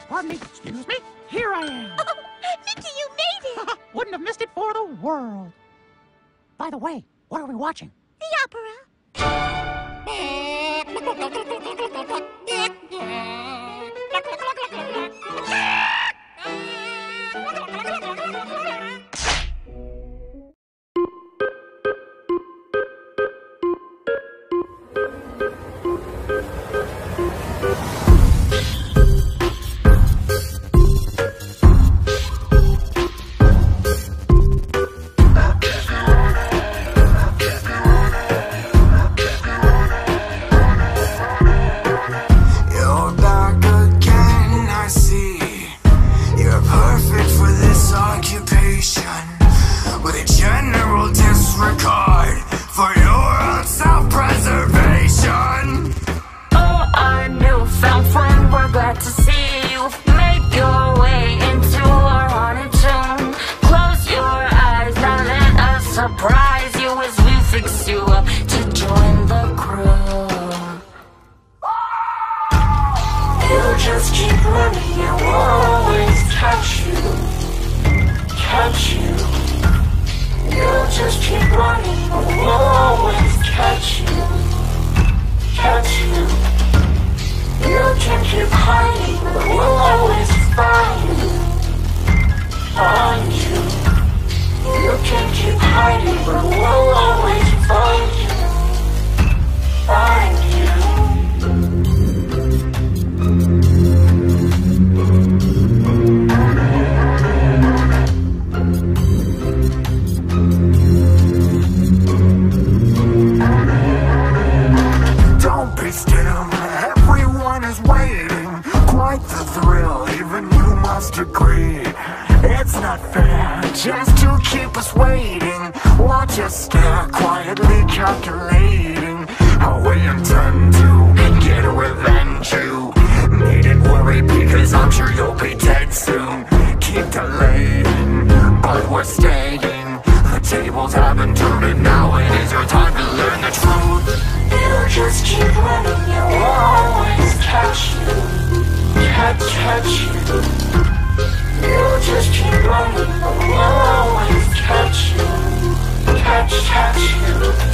pardon me, excuse me. Here I am. Oh, Mickey, you made it! Wouldn't have missed it for the world. By the way, what are we watching? The opera. Surprise you as we fix you up to join the crew. You just keep running and we'll always catch you. Catch you. You just keep running and we'll always catch you. Catch you. You can keep hiding but we'll always find you. Find you. You can keep hiding, but we'll always find you. Find you. Don't be still, everyone is waiting. Quite the thrill, even you must agree. It's not fair just to keep us waiting. Watch us stare, quietly calculating how we intend to get revenge. You needn't worry because I'm sure you'll be dead soon. Keep delaying, but we're staying. The tables haven't turned and now it is your time to learn the truth. You just keep running and we'll always catch you. Catch you. You just keep running, but we'll always catch you. Catch you.